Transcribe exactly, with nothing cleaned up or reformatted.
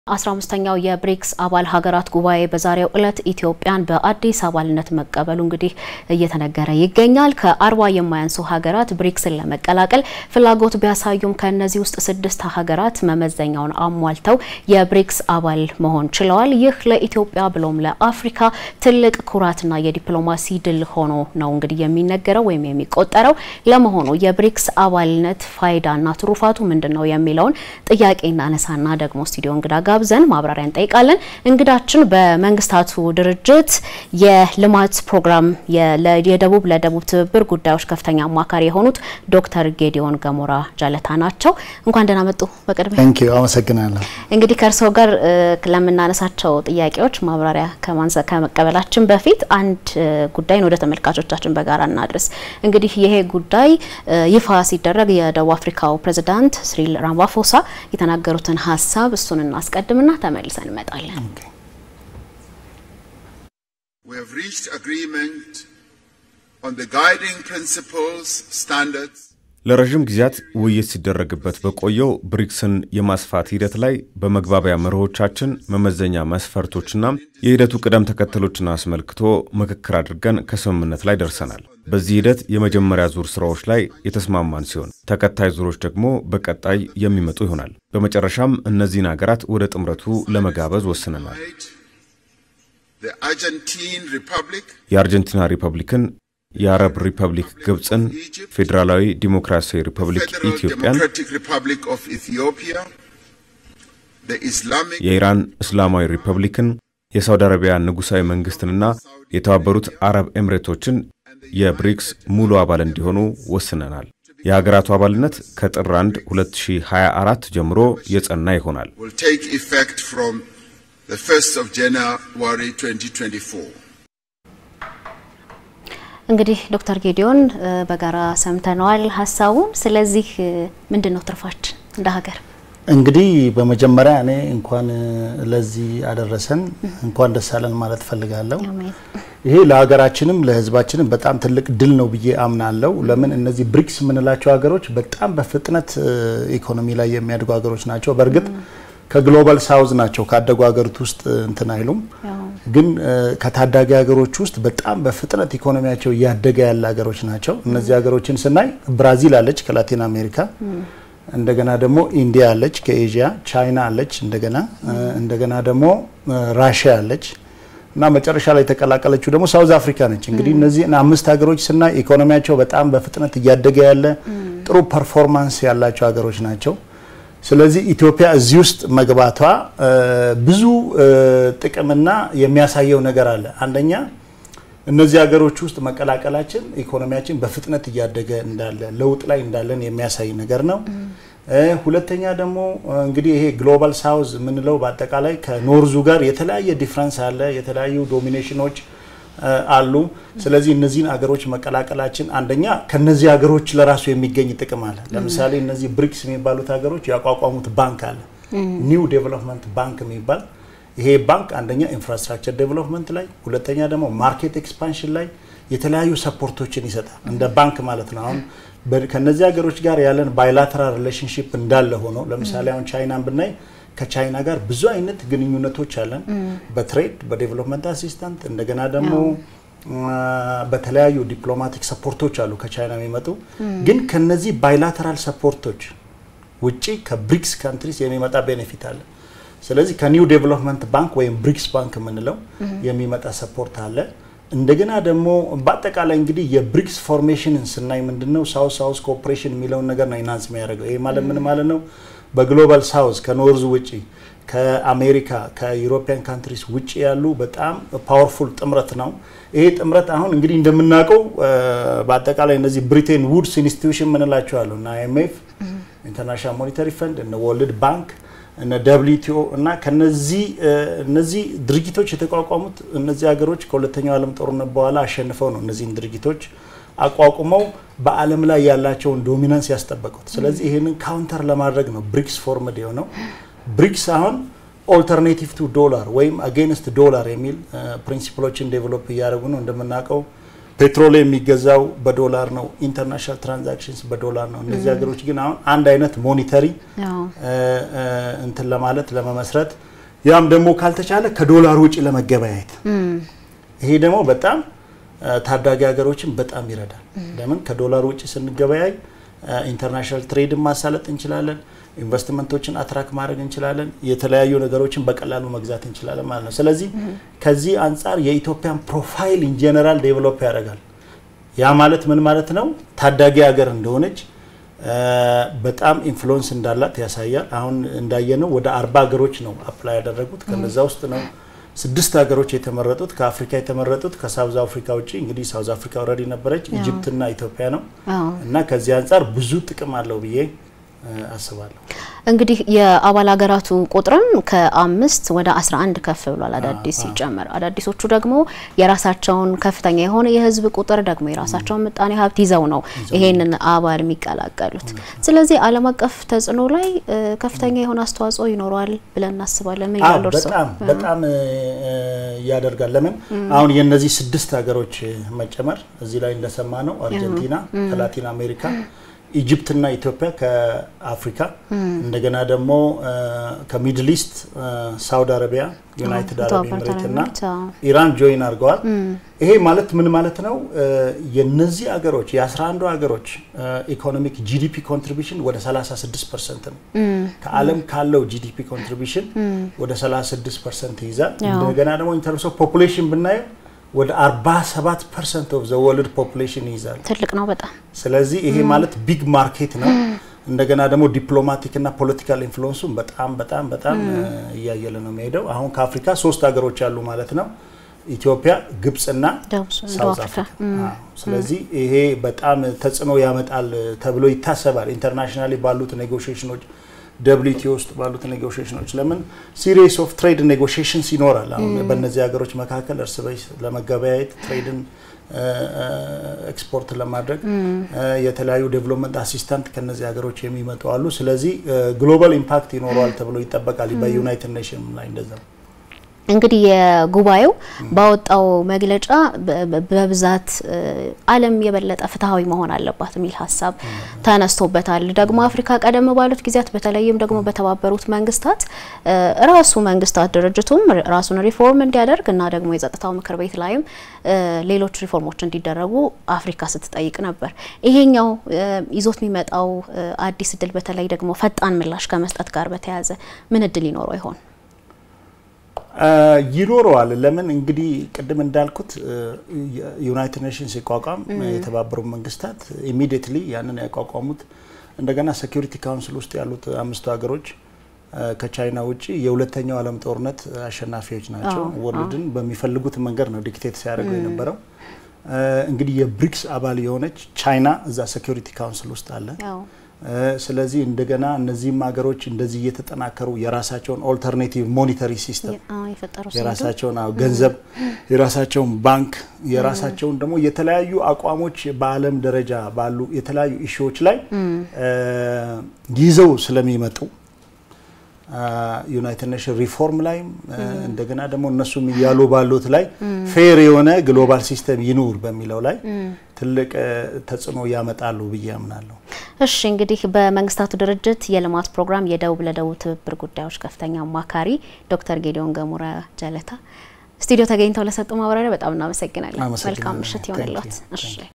አስራ አምስተኛው የብሪክስ አባል ሀገራት ጉባኤ በዛሬው ዕለት ኢትዮጵያን በአዲስ አባልነት መቀበሉ እንግዲህ እየተነገረ ይገኛል። ከአርባ የማያንሱ ሀገራት ብሪክስን ለመቀላቀል ፍላጎት ቢያሳዩም ከነዚህ ውስጥ ስድስት ሀገራት መመዘኛውን አሟልተው የብሪክስ አባል መሆን ችለዋል። ይህ ለኢትዮጵያ ብሎም ለአፍሪካ ትልቅ ኩራትና የዲፕሎማሲ ድል ሆኖ ነው እንግዲህ የሚነገረው ወይም የሚቆጠረው። ለመሆኑ የብሪክስ አባልነት ፋይዳና ትሩፋቱ ምንድነው የሚለውን ጥያቄና አነሳና ደግሞ ስቱዲዮ እንግዳ ጋብዘን ማብራሪያ እንጠይቃለን። እንግዳችን በመንግስታቱ ድርጅት የልማት ፕሮግራም የደቡብ ለደቡብ ትብብር ጉዳዮች ከፍተኛ አማካሪ የሆኑት ዶክተር ጌዲዮን ገሞራ ጃለታ ናቸው። እንኳን ደህና መጡ። በቅድሚያ Thank you አመሰግናለሁ። እንግዲህ ከርሶ ጋር ለምናነሳቸው ጥያቄዎች ማብራሪያ ከማንሰ ከመቀበላችን በፊት አንድ ጉዳይን ወደ ተመልካቾቻችን በጋራ እናድርስ። እንግዲህ ይሄ ጉዳይ ይፋ ሲደረግ የደቡብ አፍሪካው ፕሬዝዳንት ሲሪል ራማፎሳ የተናገሩትን ሐሳብ እሱን እናስቀ ቀድምና ተመልሰን እንመጣለን። We have reached agreement on the guiding principles standards ለረጅም ጊዜያት ውይይት ሲደረግበት በቆየው ብሪክስን የማስፋት ሂደት ላይ በመግባቢያ መርሆቻችን መመዘኛ መስፈርቶችና የሂደቱ ቅደም ተከተሎችን አስመልክቶ ምክክር አድርገን ከስምምነት ላይ ደርሰናል። በዚህ ሂደት የመጀመሪያ ዙር ስራዎች ላይ የተስማማን ሲሆን ተከታይ ዙሮች ደግሞ በቀጣይ የሚመጡ ይሆናል። በመጨረሻም እነዚህን ሀገራት ወደ ጥምረቱ ለመጋበዝ ወስነናል። የአርጀንቲና ሪፐብሊክን የአረብ ሪፐብሊክ ግብጽን ፌደራላዊ ዲሞክራሲያዊ ሪፐብሊክ ኢትዮጵያን የኢራን እስላማዊ ሪፐብሊክን የሳውዲ አረቢያ ንጉሳዊ መንግስትንና የተባበሩት አረብ ኤምሬቶችን የብሪክስ ሙሉ አባል እንዲሆኑ ወስነናል። የሀገራቱ አባልነት ከጥር አንድ ሁለት ሺህ ሃያ አራት ጀምሮ የጸና ይሆናል። እንግዲህ ዶክተር ጌዲዮን በጋራ ሰምተናል ሐሳቡን። ስለዚህ ምንድነው ትርፋችን እንደ ሀገር? እንግዲህ በመጀመሪያ እኔ እንኳን ለዚህ አደረሰን እንኳን ደሳለን ማለት ፈልጋለሁ። ይሄ ለሀገራችንም ለህዝባችንም በጣም ትልቅ ድል ነው ብዬ አምናለሁ። ለምን እነዚህ ብሪክስ ምንላቸው ሀገሮች በጣም በፍጥነት ኢኮኖሚ ላይ የሚያድጉ ሀገሮች ናቸው። በርግጥ ከግሎባል ሳውዝ ናቸው ካደጉ ሀገሮች ውስጥ እንትን አይሉም፣ ግን ከታዳጊ ሀገሮች ውስጥ በጣም በፍጥነት ኢኮኖሚያቸው ያደገ ያለ ሀገሮች ናቸው። እነዚህ ሀገሮችን ስናይ ብራዚል አለች ከላቲን አሜሪካ፣ እንደገና ደግሞ ኢንዲያ አለች ከኤዥያ፣ ቻይና አለች፣ እንደገና እንደገና ደግሞ ራሺያ አለች እና መጨረሻ ላይ ተቀላቀለችው ደግሞ ሳውዝ አፍሪካ ነች። እንግዲህ እነዚህ አምስት ሀገሮች ስናይ ኢኮኖሚያቸው በጣም በፍጥነት ያደገ ያለ ጥሩ ፐርፎርማንስ ያላቸው ሀገሮች ናቸው። ስለዚህ ኢትዮጵያ እዚህ ውስጥ መግባቷ ብዙ ጥቅምና የሚያሳየው ነገር አለ። አንደኛ እነዚህ ሀገሮች ውስጥ መቀላቀላችን ኢኮኖሚያችን በፍጥነት ያደገ እንዳለ ለውጥ ላይ እንዳለን የሚያሳይ ነገር ነው። ሁለተኛ ደግሞ እንግዲህ ይሄ ግሎባል ሳውዝ ምንለው በአጠቃላይ ከኖርዙ ጋር የተለያየ ዲፈረንስ አለ፣ የተለያዩ ዶሚኔሽኖች አሉ። ስለዚህ እነዚህን ሀገሮች መቀላቀላችን አንደኛ ከነዚህ ሀገሮች ለራሱ የሚገኝ ጥቅም አለ። ለምሳሌ እነዚህ ብሪክስ የሚባሉት ሀገሮች ያቋቋሙት ባንክ አለ፣ ኒው ዴቨሎፕመንት ባንክ የሚባል። ይሄ ባንክ አንደኛ ኢንፍራስትራክቸር ዴቨሎፕመንት ላይ፣ ሁለተኛ ደግሞ ማርኬት ኤክስፓንሽን ላይ የተለያዩ ሰፖርቶችን ይሰጣል እንደ ባንክ ማለት ነው። አሁን ከነዚህ ሀገሮች ጋር ያለን ባይላተራል ሪሌሽንሺፕ እንዳለ ሆኖ ለምሳሌ አሁን ቻይናን ብናይ ከቻይና ጋር ብዙ አይነት ግንኙነቶች አለን፣ በትሬድ በዴቨሎፕመንት አሲስታንት፣ እንደገና ደግሞ በተለያዩ ዲፕሎማቲክ ሰፖርቶች አሉ ከቻይና የሚመጡ። ግን ከነዚህ ባይላተራል ሰፖርቶች ውጪ ከብሪክስ ካንትሪስ የሚመጣ ቤኔፊት አለ። ስለዚህ ከኒው ዴቨሎፕመንት ባንክ ወይም ብሪክስ ባንክ ምንለው የሚመጣ ሰፖርት አለ። እንደገና ደግሞ በአጠቃላይ እንግዲህ የብሪክስ ፎርሜሽንን ስናይ ምንድነው ሳውዝ ሳውዝ ኮኦፕሬሽን የሚለው ነገር ነው ኢናንስ የሚያደርገው። ይሄ ማለት ምን ማለት ነው? በግሎባል ሳውዝ ከኖርዝ ውጪ ከአሜሪካ ከዩሮፒያን ካንትሪስ ውጪ ያሉ በጣም ፓወርፉል ጥምረት ነው። ይሄ ጥምረት አሁን እንግዲህ እንደምናውቀው በአጠቃላይ እነዚህ ብሪቴን ውድስ ኢንስቲትዩሽን ምንላቸው አሉ እና አይ ኤም ኤፍ ኢንተርናሽናል ሞኔታሪ ፈንድ እና ወርልድ ባንክ እና ደብሊው ቲ ኦ እና ከነዚህ እነዚህ ድርጅቶች የተቋቋሙት እነዚህ ሀገሮች ከሁለተኛው ዓለም ጦርነት በኋላ አሸንፈው ነው እነዚህን ድርጅቶች አቋቁመው በአለም ላይ ያላቸውን ዶሚናንስ ያስጠበቁት። ስለዚህ ይሄንን ካውንተር ለማድረግ ነው ብሪክስ ፎርምድ የሆነው። ብሪክስ አሁን ኦልተርኔቲቭ ቱ ዶላር ወይም አጌንስት ዶላር የሚል ፕሪንሲፕሎችን ዴቨሎፕ ያደረጉ ነው። እንደምናውቀው ፔትሮል የሚገዛው በዶላር ነው፣ ኢንተርናሽናል ትራንዛክሽንስ በዶላር ነው። እነዚህ ሀገሮች ግን አሁን አንድ አይነት ሞኔታሪ እንትን ለማለት ለመመስረት ያም ደግሞ ካልተቻለ ከዶላር ውጪ ለመገበያየት ይሄ ደግሞ በጣም ታዳጊ ሀገሮችን በጣም ይረዳል ለምን ከዶላር ውጪ ስንገበያይ ኢንተርናሽናል ትሬድ ማሳለጥ እንችላለን ኢንቨስትመንቶችን አትራክ ማድረግ እንችላለን የተለያዩ ነገሮችን በቀላሉ መግዛት እንችላለን ማለት ነው ስለዚህ ከዚህ አንፃር የኢትዮጵያን ፕሮፋይል ኢን ጀነራል ዴቨሎፕ ያደርጋል ያ ማለት ምን ማለት ነው ታዳጊ ሀገር እንደሆነች በጣም ኢንፍሉዌንስ እንዳላት ያሳያል አሁን እንዳየነው ወደ አርባ ሀገሮች ነው አፕላይ ያደረጉት ከነዛ ውስጥ ነው ስድስት ሀገሮች የተመረጡት ከአፍሪካ የተመረጡት ከሳውዝ አፍሪካ ውጪ እንግዲህ ሳውዝ አፍሪካ ኦሬዲ ነበረች ኢጂፕት እና ኢትዮጵያ ነው እና ከዚህ አንፃር ብዙ ጥቅም አለው ብዬ አስባለሁ እንግዲህ የአባል ሀገራቱ ቁጥርም ከአምስት ወደ አስራ አንድ ከፍ ብሏል አዳዲስ ሲጨመር አዳዲሶቹ ደግሞ የራሳቸውን ከፍተኛ የሆነ የህዝብ ቁጥር ደግሞ የራሳቸውን ምጣኔ ሀብት ይዘው ነው ይሄንን አባል የሚቀላቀሉት ስለዚህ ዓለም አቀፍ ተጽዕኖ ላይ ከፍተኛ የሆነ አስተዋጽኦ ይኖራል ብለን እናስባለን ምን ይላል እርሶ በጣም በጣም ያደርጋል ለምን አሁን የነዚህ ስድስት ሀገሮች መጨመር እዚህ ላይ እንደሰማ ነው አርጀንቲና ከላቲን አሜሪካ ኢጂፕት እና ኢትዮጵያ ከአፍሪካ እንደገና ደግሞ ከሚድል ኢስት ሳውዲ አረቢያ ዩናይትድ አረብ ኤሚሬትስ እና ኢራን ጆይን አድርገዋል ይሄ ማለት ምን ማለት ነው የነዚህ ሀገሮች የ11 ሀገሮች ኢኮኖሚክ ጂዲፒ ኮንትሪቢዩሽን ወደ ሰላሳ ስድስት ፐርሰንት ነው ከዓለም ካለው ጂዲፒ ኮንትሪቢዩሽን ወደ ሰላሳ ስድስት ፐርሰንት ይዛል እንደገና ደግሞ ኢን ተርምስ ኦፍ ፖፑሌሽን ብናየው ወደ አርባ ሰባት ፐርሰንት ኦፍ ዘ ወርልድ ፖፑሌሽን ይዛል ትልቅ ነው በጣም ስለዚህ ይሄ ማለት ቢግ ማርኬት ነው እንደገና ደግሞ ዲፕሎማቲክ እና ፖለቲካል ኢንፍሉዌንሱም በጣም በጣም በጣም ያያየለ ነው የሚሄደው አሁን ከአፍሪካ ሶስት ሀገሮች አሉ ማለት ነው ኢትዮጵያ ግብጽ እና ሳውዝ አፍሪካ ስለዚህ ይሄ በጣም ተጽዕኖ ያመጣል ተብሎ ይታሰባል ኢንተርናሽናሊ ባሉት ኔጎሺዬሽኖች W T O ውስጥ ባሉት ኔጎሺዬሽኖች ለምን ሲሪየስ ኦፍ ትሬድ ኔጎሺዬሽንስ ይኖራል አሁን በእነዚህ ሀገሮች መካከል እርስ በርስ ለመገበያየት ትሬድን ኤክስፖርት ለማድረግ የተለያዩ ዴቨሎፕመንት አሲስታንት ከነዚህ ሀገሮች የሚመጡ አሉ ስለዚህ ግሎባል ኢምፓክት ይኖራል ተብሎ ይጠበቃል በዩናይትድ ኔሽን ላይ እንደዛ እንግዲህ የጉባኤው ባወጣው መግለጫ በብዛት ዓለም የበለጠ ፍትሃዊ መሆን አለባት የሚል ሐሳብ ተነስቶበታል ደግሞ አፍሪካ ቀደም ባሉት ጊዜያት በተለይም ደግሞ በተባበሩት መንግስታት ራሱ መንግስታት ድርጅቱም ራሱን ሪፎርም እንዲያደርግ እና ደግሞ የጸጥታው ምክር ቤት ላይም ሌሎች ሪፎርሞች እንዲደረጉ አፍሪካ ስትጠይቅ ነበር ይሄኛው ይዞት የሚመጣው አዲስ ድል በተለይ ደግሞ ፈጣን ምላሽ ከመስጠት ጋር በተያያዘ ምን ድል ይኖረው ይሆን ይኖረዋል ለምን እንግዲህ ቀደም እንዳልኩት ዩናይትድ ኔሽንስ ይቋቋም የተባበሩት መንግስታት ኢሚዲየትሊ ያንን ያቋቋሙት እንደገና ሴኩሪቲ ካውንስል ውስጥ ያሉት አምስቱ ሀገሮች ከቻይና ውጪ የሁለተኛው ዓለም ጦርነት አሸናፊዎች ናቸው ወርልድን በሚፈልጉት መንገድ ነው ዲክቴት ሲያደርጉ የነበረው እንግዲህ የብሪክስ አባል የሆነች ቻይና እዛ ሴኩሪቲ ካውንስል ውስጥ አለ ስለዚህ እንደገና እነዚህ ሀገሮች እንደዚህ እየተጠናከሩ የራሳቸውን ኦልተርኔቲቭ ሞኔታሪ ሲስተም የራሳቸውን ገንዘብ የራሳቸውን ባንክ የራሳቸውን ደግሞ የተለያዩ አቋሞች በአለም ደረጃ ባሉ የተለያዩ ኢሹዎች ላይ ይዘው ስለሚመጡ ዩናይትድ ኔሽን ሪፎርም ላይ እንደገና ደግሞ እነሱም ያሉ ባሉት ላይ ፌር የሆነ ግሎባል ሲስተም ይኑር በሚለው ላይ ትልቅ ተጽዕኖ ያመጣሉ ብዬ አምናለሁ እሺ እንግዲህ በመንግስታቱ ድርጅት የልማት ፕሮግራም የደቡብ ለደቡብ ትብብር ጉዳዮች ከፍተኛ አማካሪ ዶክተር ጌዲዮን ገሙራ ጀለታ ስቱዲዮ ተገኝተው ለሰጡ ማብራሪያ በጣም እናመሰግናለን መልካም ምሽት ይሁንልዎት እሺ